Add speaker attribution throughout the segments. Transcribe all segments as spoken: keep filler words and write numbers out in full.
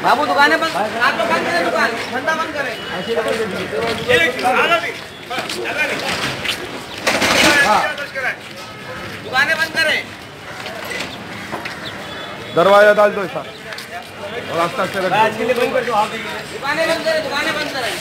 Speaker 1: बाबू दुकानें बंद, आप लोग बंद करें, दुकान धंधा बंद करें। दुकानें बंद करें,
Speaker 2: दरवाजा डाल दो ऐसा रास्ता से
Speaker 1: आज के लिए बंद कर दो। आप दुकानें बंद करें, दुकानें बंद करें।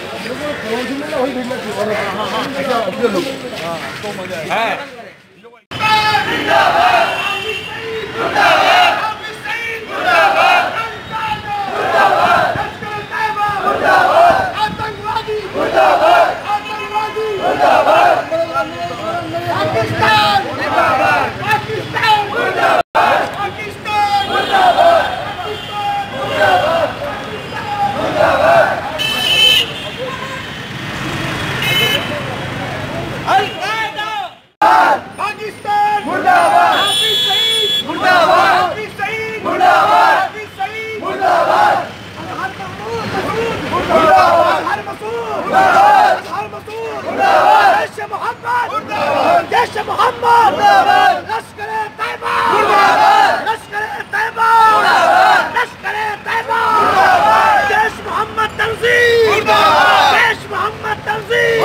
Speaker 3: मोहम्मद लश्कर तैयबा लश्कर तैयबा लश्कर तैयबा देश मोहम्मद तंजीम देश मोहम्मद तंजीम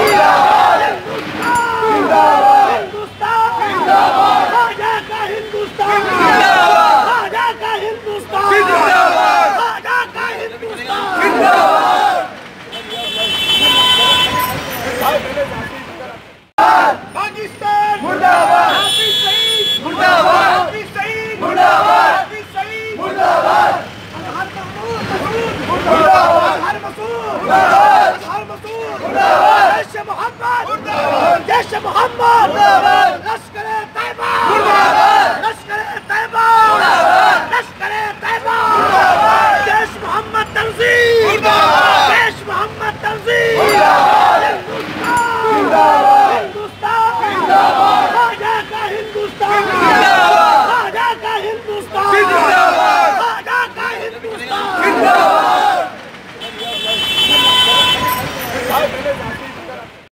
Speaker 3: हिंदुस्तान राजा का हिंदुस्तान राजा का हिंदुस्तान राजा का हिंदुस्तान पाकिस्तान मुर्दाबाद हाफिज सईद मुर्दाबाद हाफिज सईद मुर्दाबाद हाफिज सईद मुर्दाबाद हर मसूद मुर्दाबाद हर मसूद मुर्दाबाद हर मसूद मुर्दाबाद देश मोहम्मद मुर्दाबाद देश मोहम्मद मुर्दाबाद लश्कर तैयबा मुर्दाबाद लश्कर तैयबा मुर्दाबाद लश्कर तैयबा मुर्दाबाद देश मोहम्मद तंजीम मुर्दाबाद देश मोहम्मद तंजीम